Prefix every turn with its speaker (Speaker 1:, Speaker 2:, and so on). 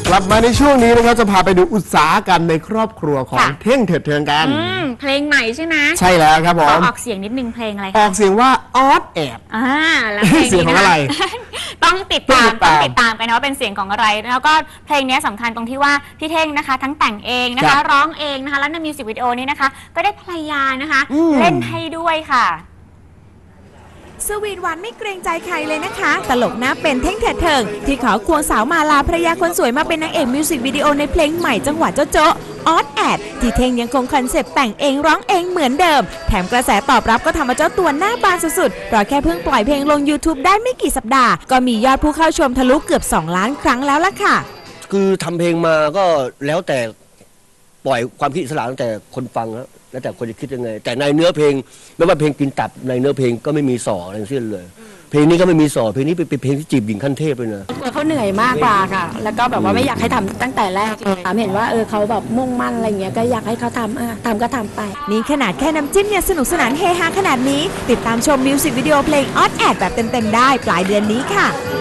Speaker 1: กลับมาในช่วงนี้นะครับจะพาไปดูอุตสาหกรรมในครอบครัวของเท่งเถิดเทิงกัน
Speaker 2: เพลงใหม่ใช่ไหม
Speaker 1: ใช่แล้วครับผม
Speaker 2: ออกเสียงนิดนึงเพลงอะไร
Speaker 1: ออกเสียงว่าออดแอด
Speaker 2: แล้วเพลง
Speaker 1: เสียงของอะไร
Speaker 2: ต้องติดตามกันนะว่าเป็นเสียงของอะไรแล้วก็เพลงนี้สำคัญตรงที่ว่าพี่เท่งนะคะทั้งแต่งเองนะคะร้องเองนะคะแล้วในมิวสิกวิดีโอนี้นะคะก็ได้ภรรยานะคะเล่นให้ด้วยค่ะ
Speaker 3: สวีทหวานไม่เกรงใจใครเลยนะคะตลกหน้าเป็นเท่งเถิดเทิงที่ขอควงสาวมาลาภรรยาคนสวยมาเป็นนางเอกมิวสิกวิดีโอในเพลงใหม่จังหวะโจ๊ะออดแอดที่เท่งยังคงคอนเซปต์แต่งเองร้องเองเหมือนเดิมแถมกระแสตอบรับก็ทำเอาเจ้าตัวหน้าบานสุดๆเพราะแค่เพิ่งปล่อยเพลงลง YouTube ได้ไม่กี่สัปดาห์ก็มียอดผู้เข้าชมทะลุเกือบ2 ล้านครั้งแล้วล่ะค่ะ
Speaker 4: คือทำเพลงมาก็แล้วแต่ปล่อยความคิดอิสระตั้งแต่คนฟังแล้วแต่คนจะคิดยังไงแต่ในเนื้อเพลงไม่ว่าเพลงกินตับในเนื้อเพลงก็ไม่มีส่ออะไรทั้งสิ้นเลยเพลงนี้ก็ไม่มีส่อเพลงนี้เป็นเพลงที่จีบหญิงขั้นเทพเลยนะ
Speaker 5: เขาเหนื่อยมากกว่าค่ะแล้วก็แบบว่าไม่อยากให้ทำตั้งแต่แรกเห็นว่าเขาแบบมุ่งมั่นอะไรเงี้ยก็อยากให้เขาทำก็ทำไป
Speaker 3: นี่ขนาดแค่น้ำจิ้มเนี่ยสนุกสนานเฮฮาขนาดนี้ติดตามชมมิวสิกวิดีโอเพลงออดแอดแบบเต็มๆได้ปลายเดือนนี้ค่ะ